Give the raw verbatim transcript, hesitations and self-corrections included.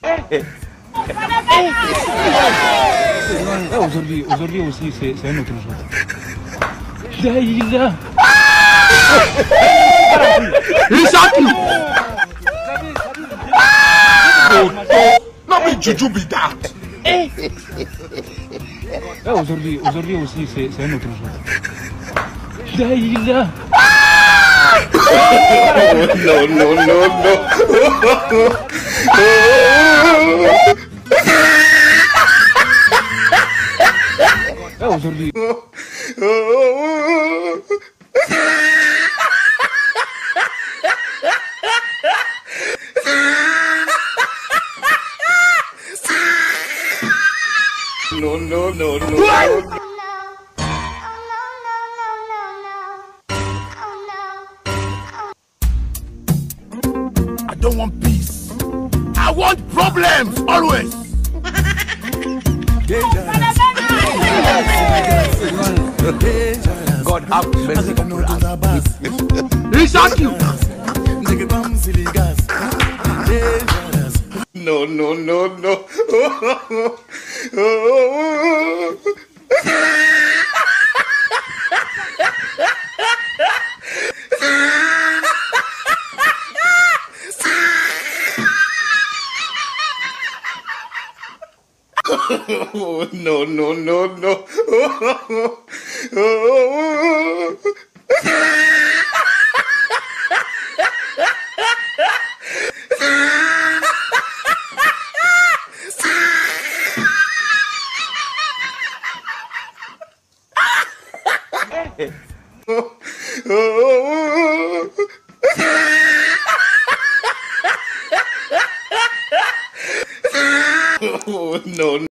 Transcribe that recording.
Aujourd'hui, aujourd'hui aussi, c'est un autre jour. Daïla. Non mais Juju be that. Aujourd'hui, aujourd'hui aussi, c'est un autre jour. Daïla. No, no, no, no. Aujourd'hui. No, no, no, no. I don't want peace. I want problems always. God have mercy upon us. Research you. No, no, no, no. No, no, no, no. No, no.